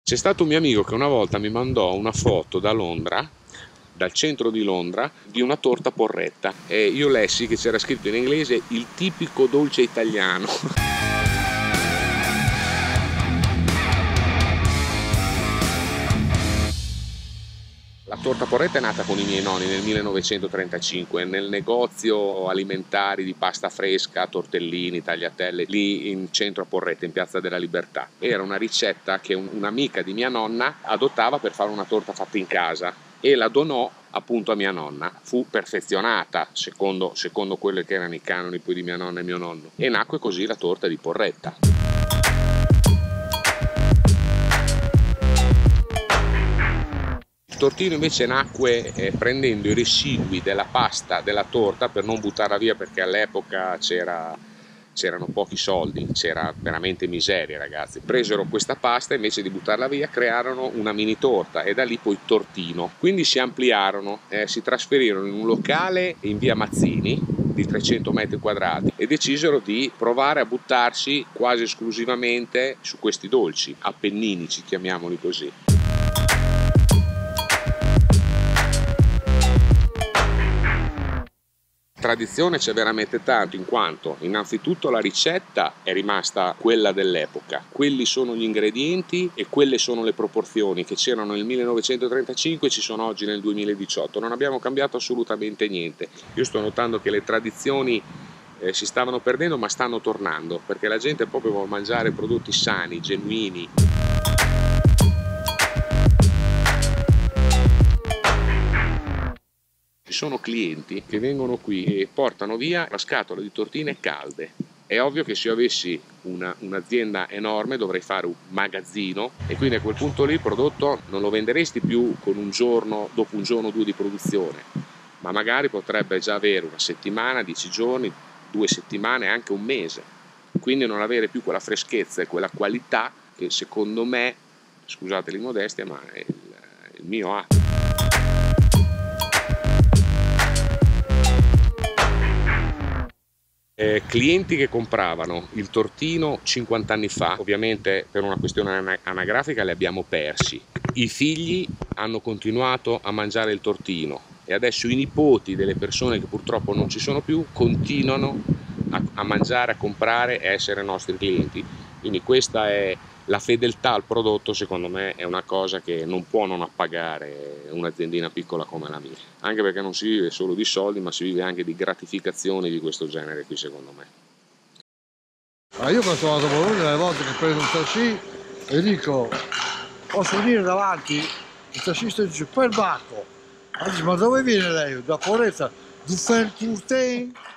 C'è stato un mio amico che una volta mi mandò una foto da Londra, dal centro di Londra, di una torta porretta e io lessi che c'era scritto in inglese il tipico dolce italiano. La torta porretta è nata con i miei nonni nel 1935 nel negozio alimentari di pasta fresca, tortellini, tagliatelle, lì in centro a Porretta, in Piazza della Libertà. Era una ricetta che un'amica di mia nonna adottava per fare una torta fatta in casa e la donò appunto a mia nonna. Fu perfezionata secondo quelli che erano i canoni poi di mia nonna e mio nonno e nacque così la torta di Porretta. Il tortino invece nacque prendendo i residui della pasta della torta per non buttarla via, perché all'epoca c'erano pochi soldi, c'era veramente miseria, ragazzi. Presero questa pasta e invece di buttarla via crearono una mini torta e da lì poi tortino. Quindi si ampliarono, si trasferirono in un locale in via Mazzini di 300 metri quadrati e decisero di provare a buttarsi quasi esclusivamente su questi dolci appenninici, chiamiamoli così. Tradizione c'è veramente tanto, in quanto innanzitutto la ricetta è rimasta quella dell'epoca, quelli sono gli ingredienti e quelle sono le proporzioni che c'erano nel 1935 e ci sono oggi nel 2018, non abbiamo cambiato assolutamente niente. Io sto notando che le tradizioni si stavano perdendo ma stanno tornando, perché la gente proprio vuole mangiare prodotti sani, genuini. Ci sono clienti che vengono qui e portano via la scatola di tortine calde. È ovvio che se io avessi un'azienda enorme dovrei fare un magazzino e quindi a quel punto lì il prodotto non lo venderesti più con un giorno, dopo un giorno o due di produzione, ma magari potrebbe già avere una settimana, 10 giorni, 2 settimane, anche un mese. Quindi non avere più quella freschezza e quella qualità che secondo me, scusate l'immodestia, ma il mio ha. Clienti che compravano il tortino 50 anni fa, ovviamente per una questione anagrafica li abbiamo persi. I figli hanno continuato a mangiare il tortino e adesso i nipoti delle persone che purtroppo non ci sono più continuano a mangiare, a comprare e a essere nostri clienti. Quindi questa è la fedeltà al prodotto, secondo me è una cosa che non può non appagare un'aziendina piccola come la mia, anche perché non si vive solo di soldi ma si vive anche di gratificazioni di questo genere qui, secondo me. Io quando sono andato a Bologna, delle volte che prendo un taxi e dico posso venire davanti, il tassista dice perbacco, ma dove viene lei? Da Porretta, du fai il